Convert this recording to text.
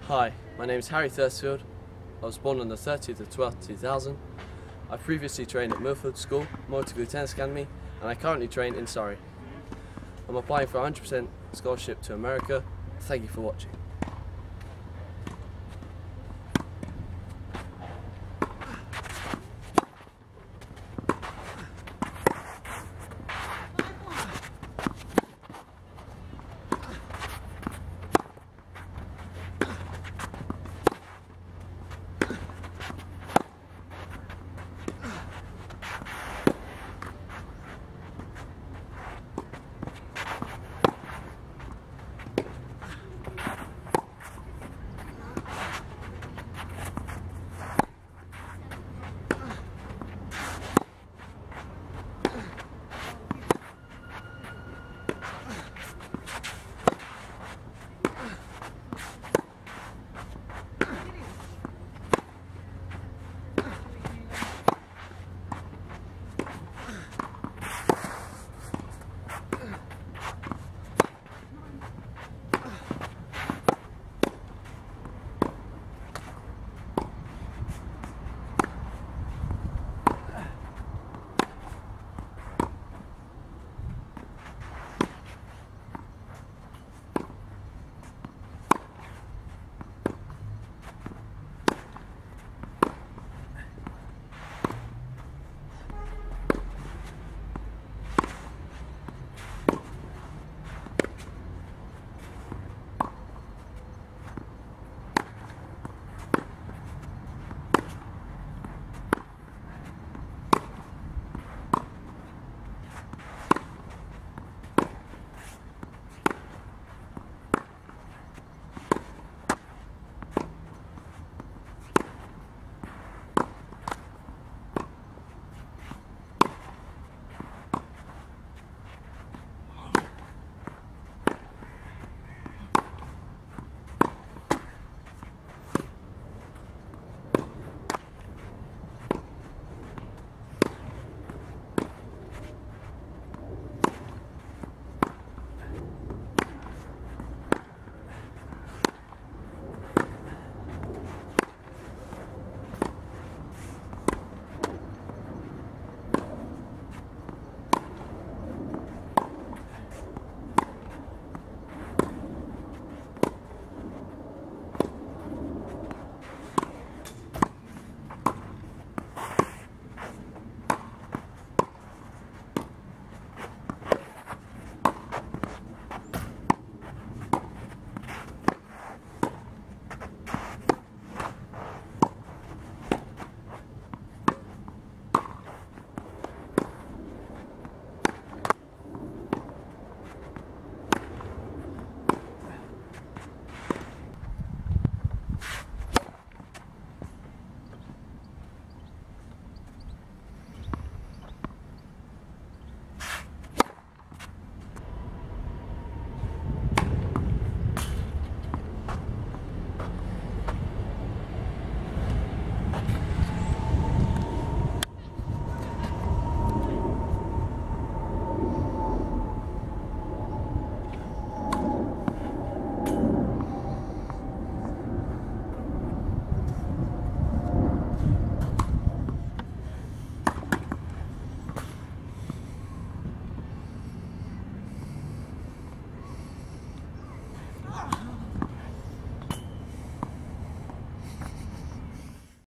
Hi, my name is Harry Thursfield. I was born on the 30th of 12th 2000. I previously trained at Milford School, Motor Tennis Academy, and I currently train in Surrey. I'm applying for 100% scholarship to America. Thank you for watching.